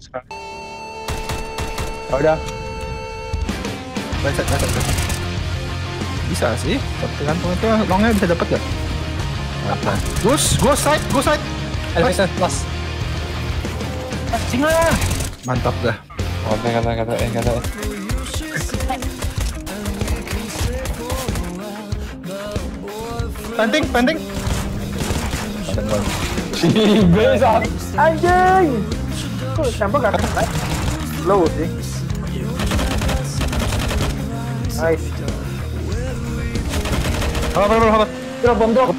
Oh, udah. Baca. Bisa sih. Tergantung itu longnya bisa dapat gak? Go side. Elevator plus. Singa. Mantap dah. Oh, kata. Penting. Bisa. Anjing. Kok tembak gak kena? Low sih. Nice. Apa? Drop bom drop.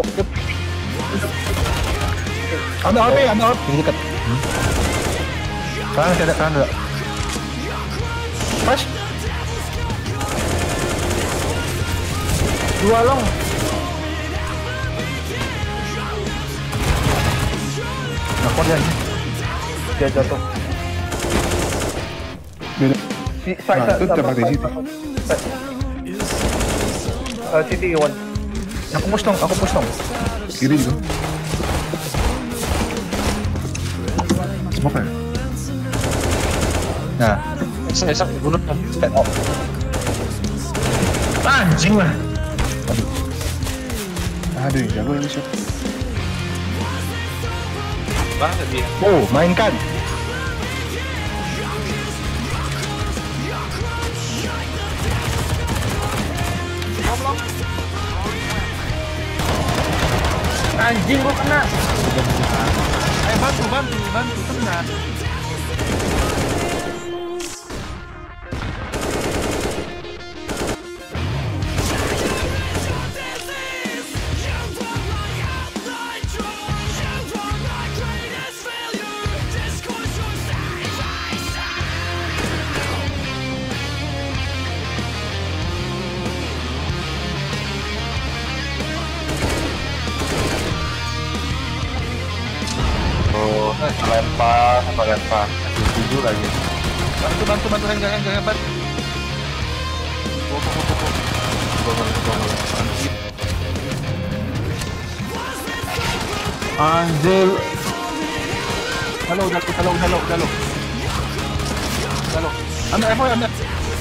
Ada HP. Ini dekat. Kanan ada. Pas. Dua long. Nah, dia. Dia jatuh. Beda. Nah, itu tempat di situ. City one. Aku push dong. Kiri juga. Smoke ya? Nah. Esok bunuh kan. Anjing lah. Aduh, jago ini shot. Banget dia. Oh, mainkan. Anjing gua kena. Ayo bantu tenang. Lempar. Masih 7 lagi. Bantu jangan hebat. Anjir. Halo. Ambil.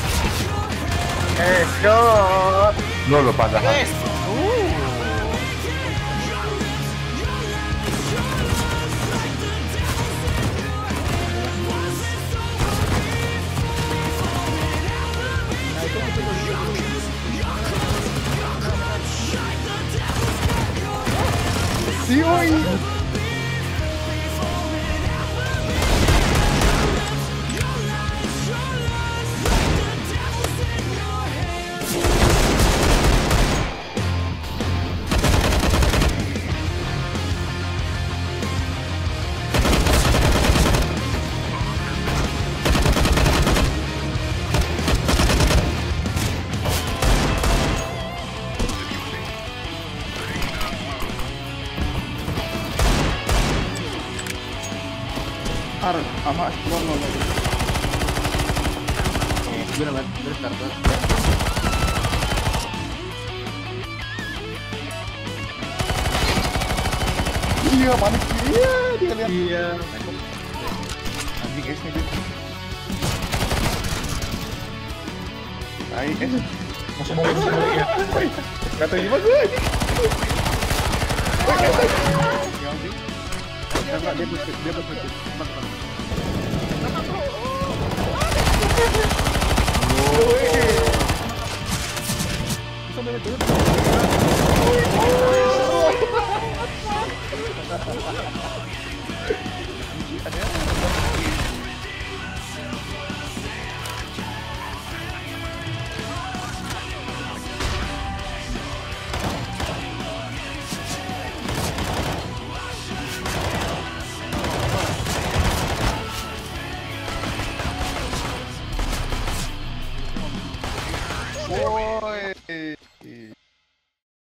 Shot. Lo padahal. Sama explore lo. Bener starter. Iya, panik. Iya, dia lihat. Iya. Anjing esnya dia. Baik, Masuk mau ya. Kata gimana gue ini? Dia berpikir. Bisa